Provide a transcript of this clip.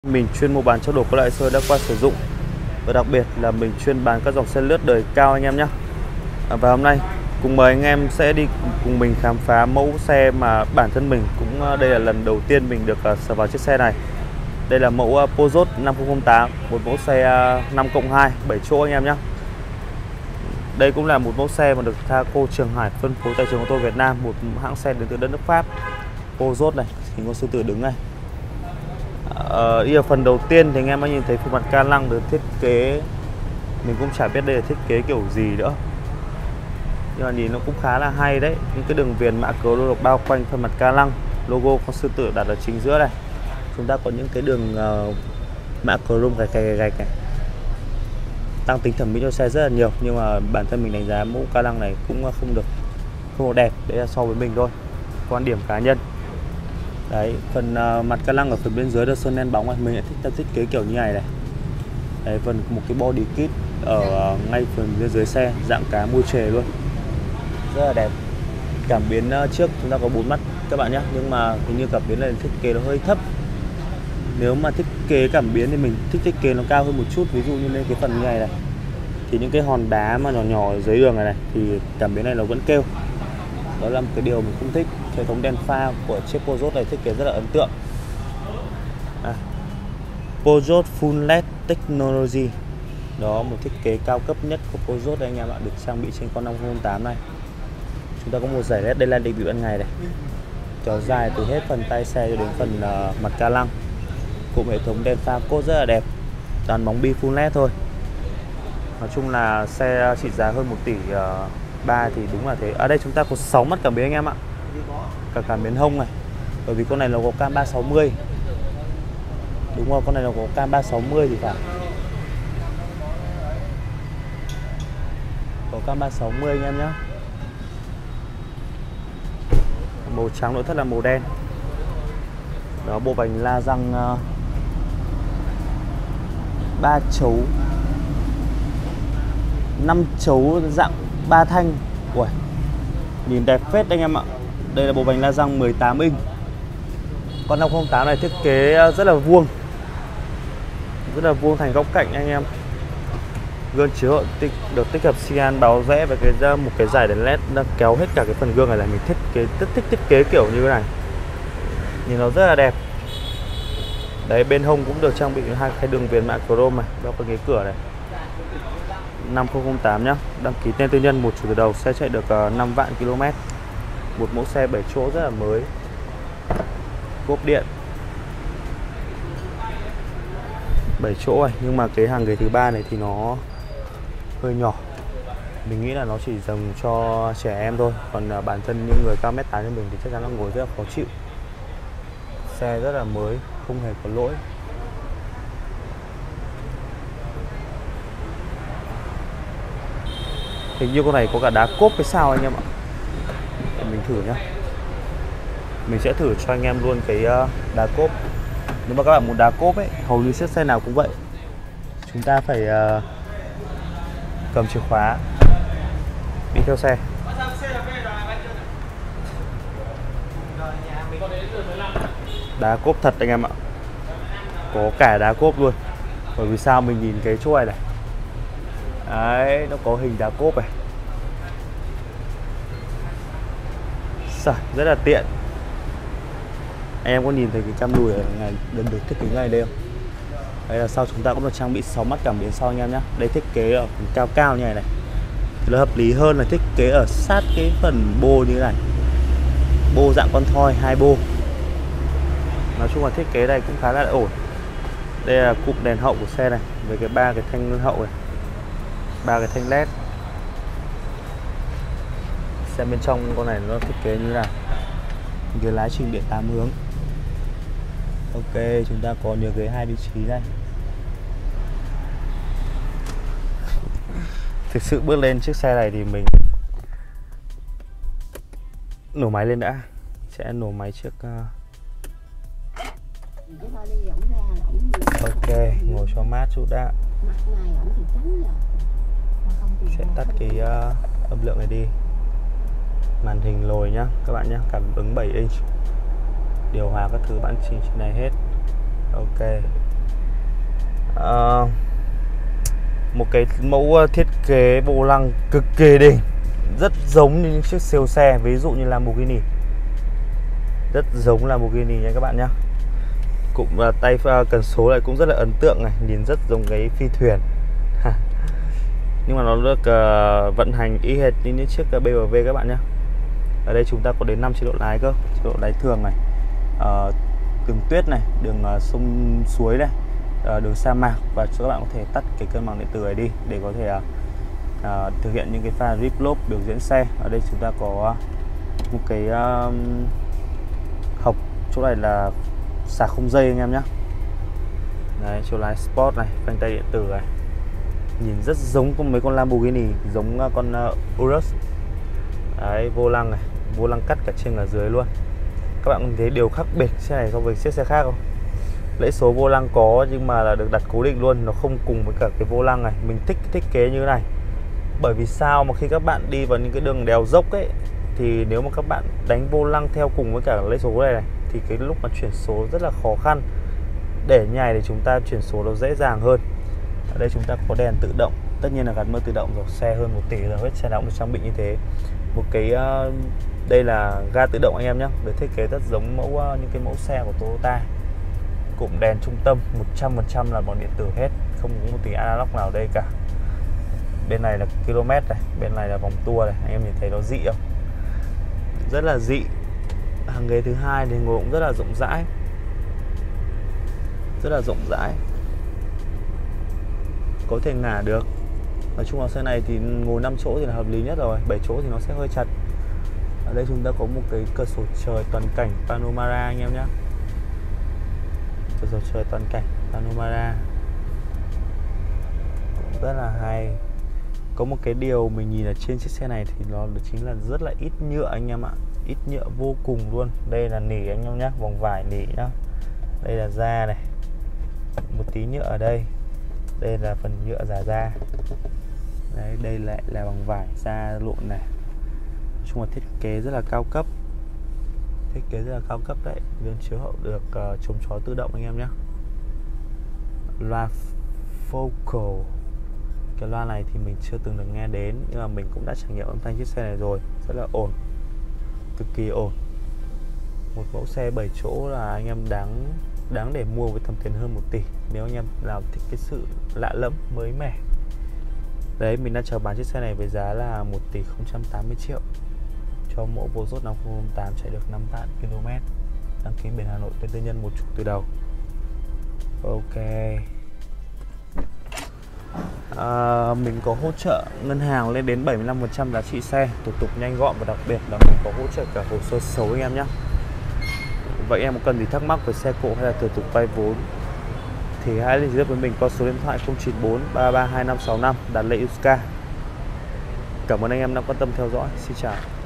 Mình chuyên mua bán trao đổi các loại xe đã qua sử dụng, và đặc biệt là mình chuyên bán các dòng xe lướt đời cao anh em nhé. Và hôm nay cùng mời anh em sẽ đi cùng mình khám phá mẫu xe mà bản thân mình cũng đây là lần đầu tiên mình được sờ vào chiếc xe này. Đây là mẫu Peugeot 5008, một mẫu xe 5+2 7 chỗ anh em nhé. Đây cũng là một mẫu xe mà được Thaco Trường Hải phân phối tại trường ô tô Việt Nam, một hãng xe đến từ đất nước Pháp. Peugeot này, hình con sư tử đứng này. Đi ở phần đầu tiên thì anh em đã nhìn thấy phần mặt ca lăng được thiết kế, mình cũng chả biết đây là thiết kế kiểu gì nữa, nhưng mà nhìn nó cũng khá là hay đấy. Những cái đường viền mạ cờ được bao quanh phần mặt ca lăng, logo con sư tử đặt ở chính giữa này. Chúng ta có những cái đường mạ cờ gạch này, tăng tính thẩm mỹ cho xe rất là nhiều, nhưng mà bản thân mình đánh giá mẫu ca lăng này cũng không được đẹp, đấy là so với mình thôi, quan điểm cá nhân. Đấy, phần mặt ca lăng ở phần bên dưới được sơn đen bóng này, mình lại thích thiết kế kiểu như này này. Đấy, phần một cái body kit ở ngay phần bên dưới xe, dạng cá mui trề luôn, rất là đẹp. Cảm biến trước chúng ta có 4 mắt các bạn nhé, nhưng mà hình như cảm biến này thiết kế nó hơi thấp. Nếu mà thiết kế cảm biến thì mình thích thiết kế nó cao hơn một chút, ví dụ như lên cái phần như này này, thì những cái hòn đá mà nhỏ nhỏ ở dưới đường này thì cảm biến này nó vẫn kêu. Đó là một cái điều mình không thích. Hệ thống đèn pha của chiếc Peugeot này thiết kế rất là ấn tượng. Peugeot Full LED Technology, đó, một thiết kế cao cấp nhất của Peugeot đây anh em ạ, được trang bị trên con 508 này. Chúng ta có một dải LED đây là định vị ban ngày này, kéo dài từ hết phần tay xe cho đến phần mặt ca lăng. Cùng hệ thống đèn pha cốt rất là đẹp, dàn bóng bi Full LED thôi. Nói chung là xe trị giá hơn 1 tỷ 3 thì đúng là thế. Ở đây chúng ta có 6 mắt cảm biến anh em ạ, cả cảm biến hông này, bởi vì con này nó có cam 360. Đúng rồi, con này nó có cam 360 thì phải, có cam 360 anh em nhé. Màu trắng nội thất là màu đen. Đó, bộ vành la răng 3 chấu, 5 chấu dạng 3 thanh. Ui, nhìn đẹp phết anh em ạ. Đây là bộ vành la răng 18 inch. Con 508 này thiết kế rất là vuông, thành góc cạnh anh em. Gương chiếu hậu được tích hợp cyan báo rẽ và một cái dải đèn led đã kéo hết cả cái phần gương này. Là mình thích thiết kế kiểu như thế này, nhìn nó rất là đẹp. Đấy, bên hông cũng được trang bị hai cái đường viền mạ chrome này, đó có cái cửa này. 5008 nhá, đăng ký tên tư nhân, một chủ từ đầu, xe chạy được 5 vạn km. Một mẫu xe 7 chỗ rất là mới, cốp điện 7 chỗ này, nhưng mà cái hàng ghế thứ ba này thì nó hơi nhỏ. Mình nghĩ là nó chỉ dành cho trẻ em thôi, còn bản thân những người cao 1m8 như mình thì chắc chắn là ngồi rất là khó chịu. Xe rất là mới, không hề có lỗi. Hình như con này có cả đá cốp hay sao anh em ạ. Để mình thử nhá. Mình sẽ thử cho anh em luôn cái đá cốp. Nếu mà các bạn muốn đá cốp ấy, hầu như chiếc xe nào cũng vậy, chúng ta phải cầm chìa khóa đi theo xe. Đá cốp thật anh em ạ, có cả đá cốp luôn. Bởi vì sao, mình nhìn cái chỗ này đấy, nó có hình đá cốp này. Rất là tiện. Anh em có nhìn thấy cái cam đùi ở này được thiết kế ngay đây không? Đấy là sau chúng ta cũng được trang bị 6 mắt cảm biến sau anh em nhé. Đây thiết kế ở phần cao như này thì nó hợp lý hơn là thiết kế ở sát cái phần bô như thế này, bô dạng con thoi 2 bô. Nói chung là thiết kế này cũng khá là ổn. Đây là cụm đèn hậu của xe này, với cái 3 cái thanh hậu này, 3 cái thanh led. Xem bên trong con này nó thiết kế như thế nào. Ghế lái chỉnh điện 8 hướng. Ok, chúng ta có nhiều ghế 2 vị trí đây. Thực sự bước lên chiếc xe này thì mình nổ máy lên đã. Sẽ nổ máy trước. Ok, ngồi cho mát chút đã. Sẽ tắt cái âm lượng này đi. Màn hình lồi nhá các bạn nhé, cảm ứng 7 inch, điều hòa các thứ bạn chỉnh trên này hết. Ok, Một cái mẫu thiết kế vô lăng cực kỳ đỉnh, rất giống như những chiếc siêu xe, ví dụ như Lamborghini, rất giống Lamborghini nha các bạn nhé. Cụm tay cần số này cũng rất là ấn tượng này, nhìn rất giống cái phi thuyền. Nhưng mà nó được vận hành y hệt như những chiếc BMW các bạn nhé. Ở đây chúng ta có đến 5 chế độ lái cơ, chế độ lái thường này, đường tuyết này, đường sông suối này, đường sa mạc, và các bạn có thể tắt cái cân bằng điện tử này đi để có thể thực hiện những cái pha rip lốp biểu diễn xe. Ở đây chúng ta có một cái hộc, chỗ này là sạc không dây anh em nhé. Đấy, chỗ lái sport này, phanh tay điện tử này, nhìn rất giống con mấy con Lamborghini, giống con Urus. Đấy, vô lăng này, vô lăng cắt cả trên cả dưới luôn. Các bạn thấy điều khác biệt xe này so với chiếc xe khác không? Lẫy số vô lăng có nhưng mà là được đặt cố định luôn, nó không cùng với cả cái vô lăng này. Mình thích cái thiết kế như thế này. Bởi vì sao mà khi các bạn đi vào những cái đường đèo dốc ấy, thì nếu mà các bạn đánh vô lăng theo cùng với cả lẫy số này thì cái lúc mà chuyển số rất là khó khăn. Để nhảy thì chúng ta chuyển số nó dễ dàng hơn. Ở đây chúng ta có đèn tự động, tất nhiên là gắn mưa tự động rồi, xe hơn 1 tỷ rồi, hết xe nào cũng được trang bị như thế. Một cái đây là ga tự động anh em nhé, được thiết kế rất giống những cái mẫu xe của Toyota. Cụm đèn trung tâm 100% là bằng điện tử hết, không có một tí analog nào ở đây cả. Bên này là km này, bên này là vòng tua này, anh em nhìn thấy nó dị không? Rất là dị. Hàng ghế thứ hai thì ngồi cũng rất là rộng rãi, rất là rộng rãi, có thể ngả được. Nói chung là xe này thì ngồi 5 chỗ thì là hợp lý nhất rồi, 7 chỗ thì nó sẽ hơi chặt. Ở đây chúng ta có một cái cửa sổ trời toàn cảnh panorama anh em nhé. Cửa sổ trời toàn cảnh panorama cũng rất là hay. Có một cái điều mình nhìn ở trên chiếc xe này thì nó chính là rất là ít nhựa anh em ạ, ít nhựa vô cùng luôn. Đây là nỉ anh em nhé, vòng vải nỉ nhá. Đây là da này, một tí nhựa ở đây. Đây là phần nhựa giả da. Đấy, đây lại là bằng vải da lộn này. Nói chung là thiết kế rất là cao cấp, thiết kế rất là cao cấp đấy. Gương chiếu hậu được chống chói tự động anh em nhé. Loa Focal, cái loa này thì mình chưa từng được nghe đến, nhưng mà mình cũng đã trải nghiệm âm thanh chiếc xe này rồi, rất là ổn, cực kỳ ổn. Một mẫu xe 7 chỗ là anh em đáng để mua với tầm tiền hơn 1 tỷ nếu anh em nào thích cái sự lạ lẫm mới mẻ. Đấy, mình đang chào bán chiếc xe này với giá là 1 tỷ 080 triệu cho mẫu Peugeot 5008 chạy được 5 vạn km, đăng ký biển Hà Nội, tên tư nhân, một chủ từ đầu. Ok. Mình có hỗ trợ ngân hàng lên đến 75% giá trị xe, thủ tục nhanh gọn, và đặc biệt là mình có hỗ trợ cả hồ sơ xấu anh em nhé. Vậy em có cần gì thắc mắc về xe cộ hay là thủ tục vay vốn thì hãy liên hệ với mình qua số điện thoại 094 332565 đặt lệ Yuska. Cảm ơn anh em đã quan tâm theo dõi. Xin chào.